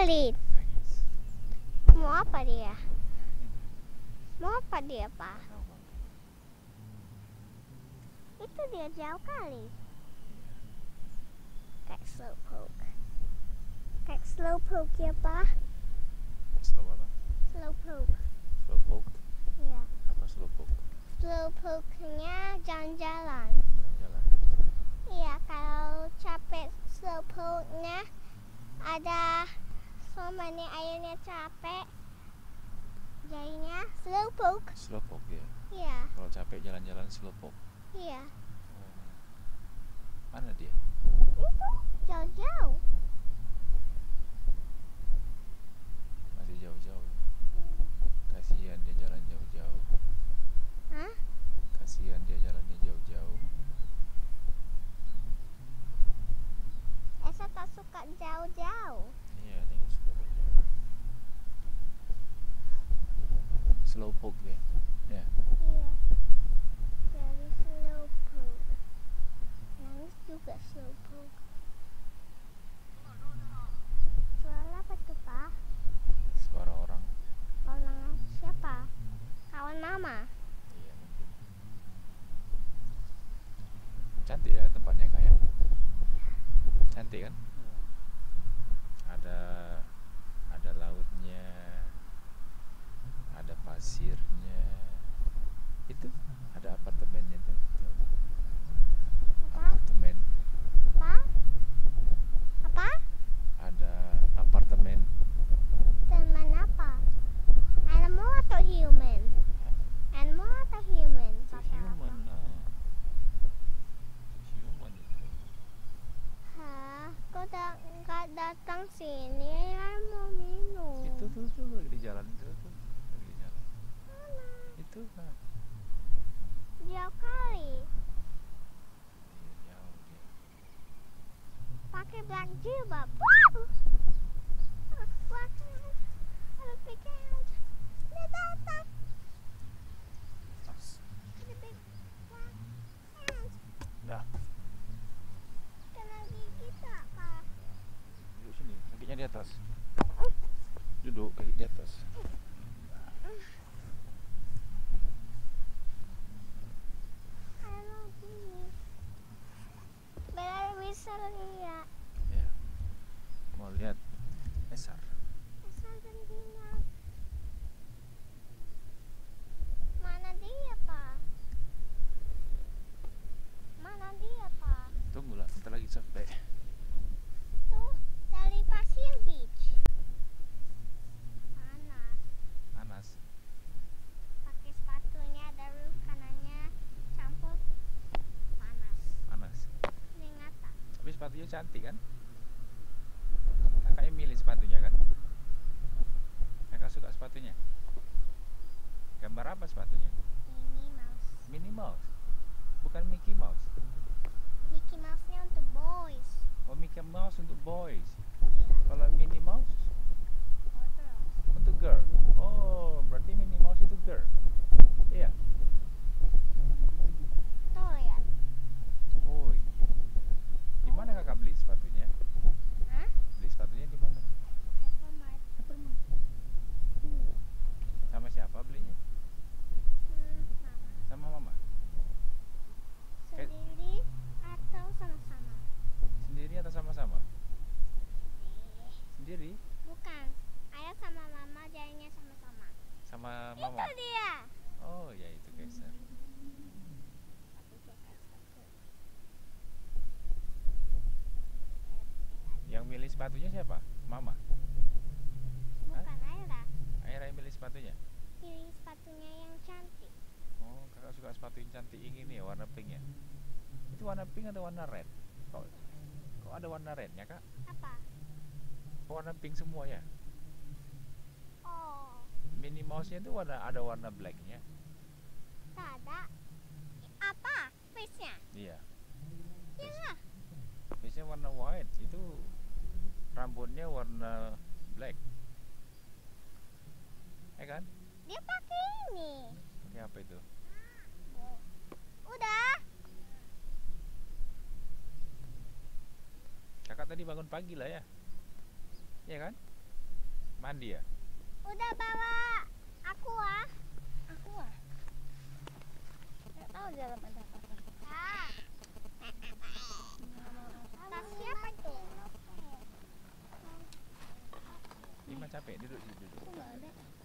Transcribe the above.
kali. Mau apa dia? Mau apa dia, Pak? Itu dia jauh kali. Kayak slowpoke. Kayak slowpoke ya, Pak? Slow apa? Slowpoke. Slowpoke? Iya. Apa slowpoke? Slowpoke-nya jalan-jalan. Jalan-jalan. Iya, kalau capek slowpoke-nya ada somanya airnya capek. Jadinya slowpoke. Slowpoke ya. Iya. Kalau capek jalan-jalan slowpoke. Iya. Mana dia? Itu jauh-jauh. Masih jauh-jauh. Kasihan dia jalan jauh-jauh. Hah? Kasihan dia jalannya jauh-jauh. Esa tak suka jauh-jauh. Iya, tinggal jauh. Slowpoke deh. Ya. Iya. Jadi slowpoke. Nangis juga slowpoke. Suara apa tuh, Pak? Suara orang. Orang siapa? Kawan mama. Iya, mungkin. Cantik ya tempatnya kayak. Cantik kan? Ada lautnya, ada pasirnya. Itu ada apartemennya tuh. Apa? Apartemen. Apa? Apa? Ada apartemen. Teman apa? Animal atau human? Animal atau human? Itu Papa? human. Human itu. Hah? Kok nggak datang sini? Saya mau minum. Itu tuh lagi di jalan itu tuh. Lagi di jalan. Mana? Itu kan. Jauh kali. Iya, jauh dia. Pakai black jilbab. Wow! Black hands. Ada big hands. Dia datang. Ada big black hands. Dah, Kena gigi tak, Pak? duduk sini. Kakinya di atas. Duduk kaki di atas. Kalau gini. Biar bisa lihat. Ya. Mau lihat Esar. Asal dan Dina. Mana dia, Pak? Mana dia, Pak? Tunggulah, bentar lagi sampai. Tuh, dari Pasir Beach. Panas. Panas. Pakai sepatunya dari kanannya campur panas. Panas. Ini ngata. Tapi sepatunya cantik kan? Kakaknya milih sepatunya kan? Kakak suka sepatunya? Gambar apa sepatunya? Minnie Mouse. Minnie Mouse. Bukan Mickey Mouse. Mickey Mouse-nya untuk boys. Oh, Mickey Mouse untuk boys. Iya. Kalau Minnie Mouse For girls. untuk girl. Oh, berarti Minnie Mouse itu girl. Iya. Tuh lihat. Oh iya. Di mana kakak beli sepatunya? Hah? Beli sepatunya di mana? Hypermart. Sama siapa belinya? Mama. Sama mama. Sendiri atau sama-sama? Sendiri atau sama-sama? Sendiri Bukan. Ayah sama mama jadinya sama-sama. sama mama. Itu dia. Oh ya itu guys. Tapi dia kayak sepatu. Yang milih sepatunya siapa? Mama. Bukan Ayah. Aira yang milih sepatunya. Pilih sepatunya yang cantik. Oh, kakak suka sepatu yang cantik ini ya, warna pink ya. Itu warna pink atau warna red? Kok ada warna rednya kak? Apa? Warna pink semua ya. Oh, Minnie Mouse-nya itu ada warna blacknya. tak ada. Apa? Face-nya? Iya. Iya. Biasanya warna white, itu rambutnya warna black. Ya kan? Dia pakai ini. Pakai apa itu? Udah. Kakak tadi bangun pagi lah ya. Iya kan? Mandi ya? Udah bawa aku ah. Aku nggak tahu di dalam ada apa. Ah. Tas siapa tuh? Ima capek duduk. Aku nggak ada.